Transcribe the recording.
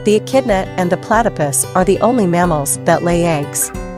The echidna and the platypus are the only mammals that lay eggs.